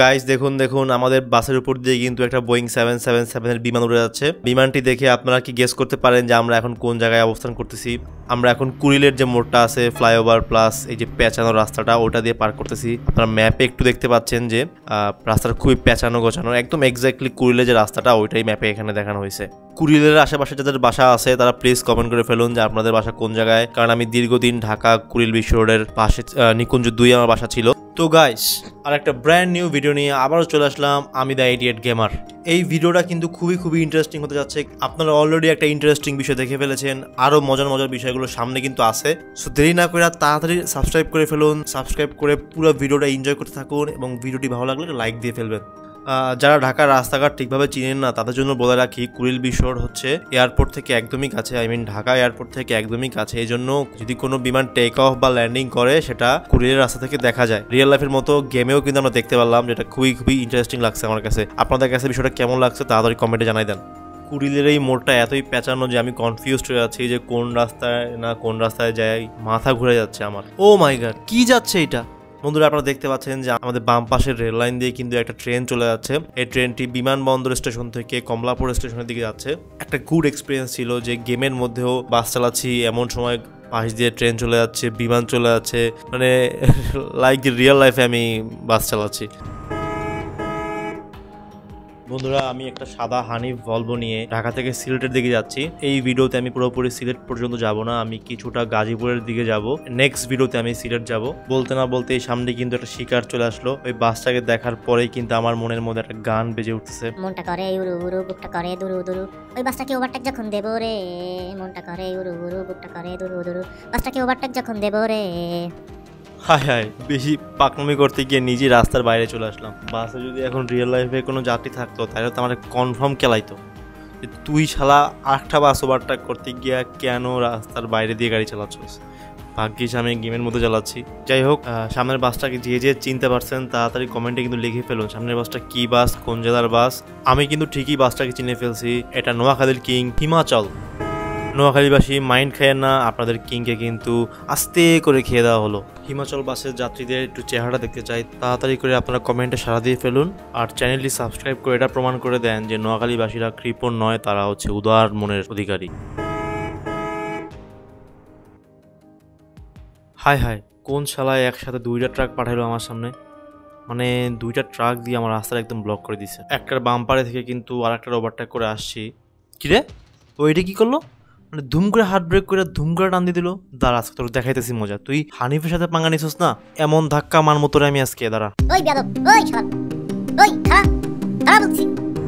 Guys দেখুন দেখুন আমাদের বাসের উপর দিয়ে কিন্তু একটা বোয়িং 777 এর বিমান উড়ে যাচ্ছে। বিমানটি দেখে আপনারা কি গেস করতে পারেন যে আমরা এখন কোন জায়গায় অবস্থান করতেছি? আমরা এখন কুড়িলের যে মোড়টা আছে ফ্লাইওভার প্লাস এই যে পেঁচানো রাস্তাটা ওটা দিয়ে পার করতেছি। আপনারা ম্যাপে একটু দেখতে পাচ্ছেন যে রাস্তাটা খুবই পেঁচানো গোছানো, একদম এক্স্যাক্টলি কুড়িলের যে রাস্তাটা ওইটাই ম্যাপে এখানে দেখানো হয়েছে। কুড়িলের আশেপাশে যাদের বাসা আছে তারা প্লিজ কমেন্ট করে ফেলুন যে আপনাদের বাসা কোন জায়গায়, কারণ আমি দীর্ঘদিন ঢাকা কুড়িল বিশ্ব রোডের পাশে নিকুঞ্জ 2 আমার বাসা ছিল। তো গাইস আর একটা ব্র্যান্ড নিউ ভিডিও নিয়ে আবারও চলে আসলাম, আমি দ্য ইডিয়েট গেমার। এই ভিডিওটা কিন্তু খুবই ইন্টারেস্টিং হতে যাচ্ছে। আপনারা অলরেডি একটা ইন্টারেস্টিং বিষয় দেখে ফেলেছেন, আরো মজার বিষয়গুলো সামনে কিন্তু আছে। সো দেরি না করে তাড়াতাড়ি সাবস্ক্রাইব করে ফেলুন, সাবস্ক্রাইব করে পুরো ভিডিওটা এনজয় করতে থাকুন এবং ভিডিওটি ভালো লাগলে লাইক দিয়ে ফেলবেন। যারা ঢাকার রাস্তাঘাট ঠিকভাবে চিনেন না তাদের জন্য বলে রাখি, কুড়িল বিশ্ব রোড হচ্ছে এয়ারপোর্ট থেকে একদমই কাছে, ঢাকা এয়ারপোর্ট থেকে একদমই কাছে। এই জন্য যদি কোনো বিমান টেক অফ বা ল্যান্ডিং করে সেটা কুড়িলের রাস্তা থেকে দেখা যায়। রিয়েল লাইফের মতো গেমেও কিন্তু আমরা দেখতে পারলাম, যেটা খুবই ইন্টারেস্টিং লাগছে আমার কাছে। আপনাদের কাছে বিষয়টা কেমন লাগছে তাড়াতাড়ি কমেন্টে জানাই দেন। কুড়িলের এই মোড়টা এতই পেঁচানো যে আমি কনফিউজড হয়ে যাচ্ছি যে কোন রাস্তায় যাই, মাথা ঘুরে যাচ্ছে আমার। ও মাই গড, কি যাচ্ছে এটা? বন্ধুরা আপনারা দেখতে পাচ্ছেন যে আমাদের বাম পাশের রেল লাইন দিয়ে কিন্তু একটা ট্রেন চলে যাচ্ছে। এই ট্রেনটি বিমানবন্দর স্টেশন থেকে কমলাপুর স্টেশনের দিকে যাচ্ছে। একটা গুড এক্সপিরিয়েন্স ছিল যে গেমের মধ্যেও বাস চালাচ্ছি, এমন সময় পাশ দিয়ে ট্রেন চলে যাচ্ছে, বিমান চলে যাচ্ছে, মানে লাইক রিয়েল লাইফে আমি বাস চালাচ্ছি। বন্ধুরা আমি একটা সাদা হানিফ ভলভো নিয়ে ঢাকা থেকে সিলেটের দিকে যাচ্ছি। এই ভিডিওতে আমি পুরোপুরি সিলেট পর্যন্ত যাব না, আমি কিছুটা গাজীপুরের দিকে যাব। নেক্সট ভিডিওতে আমি সিলেট যাব। বলতে না বলতে এই সামনে কিন্তু একটা শিকার চলে আসলো। ওই বাসটাকে দেখার পরেই কিন্তু আমার মনের মধ্যে একটা গান বেজে উঠতেছে। মনটা করে উরু উরু, বুকটা করে দুরু দুরু, ওই বাসটাকে ওভারটেক যখন দেব রে। মনটা করে উরু উরু, বুকটা করে দুরু দুরু, বাসটাকে ওভারটেক যখন দেব রে। হায় বেশি পাকনামি করতে গিয়ে নিজে রাস্তার বাইরে চলে আসলাম। বাসে যদি এখন রিয়েল লাইফে কোনো যাত্রী থাকতো তাহলে তো আমার কনফার্ম কেলাইতো যে তুই শালা আরেকটা বাস ওভারটেক করতে গিয়া কেন রাস্তার বাইরে দিয়ে গাড়ি চালাচ্ছিস। ভাগ্যিস আমি গেমের মধ্যে চালাচ্ছি। যাই হোক, সামনের বাসটাকে যে চিনতে পারছেন তাড়াতাড়ি কমেন্টে কিন্তু লিখে ফেলুন সামনের বাসটা কি বাস, কোন জেলার বাস। আমি কিন্তু ঠিকই বাসটাকে চিনে ফেলছি, এটা নোয়াখালীর কিং হিমাচল। নোয়াখালীবাসী মাইন্ড খায় না, আপনাদের কিংকে কিন্তু আস্তে করে খেয়ে দেওয়া হলো। হিমাচল বাসের যাত্রীদের একটু চেহারা দেখতে চাই, তাড়াতাড়ি করে আপনারা কমেন্টে সাড়া দিয়ে ফেলুন আর চ্যানেলটি সাবস্ক্রাইব করে এটা প্রমাণ করে দেন যে নোয়াখালীবাসীরা কৃপণ নয়, তারা হচ্ছে উদার মনের অধিকারী। হায় কোন শালায় একসাথে 2টা ট্রাক পাঠাইলো আমার সামনে, মানে 2টা ট্রাক দিয়ে আমার রাস্তাটা একদম ব্লক করে দিছে। একটার বাম্পারে থেকে কিন্তু আর একটার ওভারটেক করে আসছি। কিরে ওইটা কি করলো? মানে ধুম করে হার্ট ব্রেক করে ধুম করে টান দিয়ে দিল। দাঁড়া আজকে তোর দেখাইতেছি মজা। তুই হানিফের সাথে পাঙ্গা নিছিস না, এমন ধাক্কা মার মতো আমি আজকে। দাঁড়া ওই বেয়াদব, ওই শালা, ওই খাড়া খাড়া বলছি।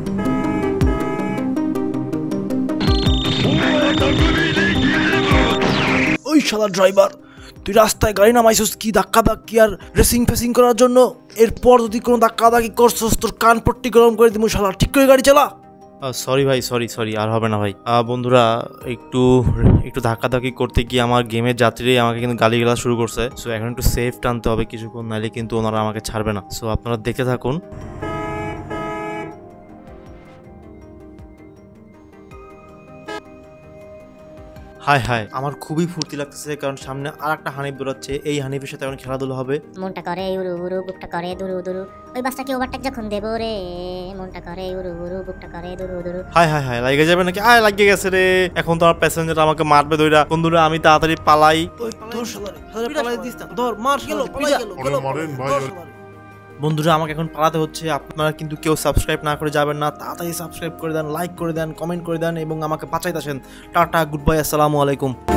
ওই শালা ড্রাইভার, তুই রাস্তায় গাড়ি নামাইছিস কি ধাক্কা ধাক্কি আর রেসিং ফেসিং করার জন্য? এরপর যদি কোনো ধাক্কা ধাক্কি করছিস তোর কান পট্টি গরম করে দিব শালা, ঠিক করে গাড়ি চালা। সরি ভাই, সরি আর হবে না ভাই। বন্ধুরা একটু ধাক্কাধাক্কি করতে গিয়ে আমার গেমের যাত্রীরাই আমাকে কিন্তু গালিগালাজ শুরু করছে। সো এখন একটু সেফ টানতে হবে কিছুক্ষণ, নাইলে কিন্তু ওনারা আমাকে ছাড়বে না। সো আপনারা দেখতে থাকুন। হায় আমার খুবই ফুর্তি লাগতেছে, কারণ সামনে আর একটা হানিফ দৌড়াচ্ছে। এই হানিফের সাথে এখন খেলাধুলা হবে। মনটা করে উরু উরু, বুকটা করে দুরু দুরু, ওই বাসটাকে ওভারটেক যখন দেব রে। মনটা করে উরু উরু, বুকটা করে দুরু দুরু। হায় লাগে যাবে নাকি? লাগে গেছে রে। এখন তো আমার প্যাসেঞ্জার আমাকে মারবে দইরা। বন্ধুরা আমি তাড়াতাড়ি পালাই। বন্ধুরা আমাকে এখন পালাতে হচ্ছে। আপনারা কিন্তু কেউ সাবস্ক্রাইব না করে যাবেন না, তাড়াতাড়ি সাবস্ক্রাইব করে দেন, লাইক করে দেন, কমেন্ট করে দেন এবং আমাকে বাঁচাইতে আসেন। টাটা, গুড বাই, আসসালামু আলাইকুম।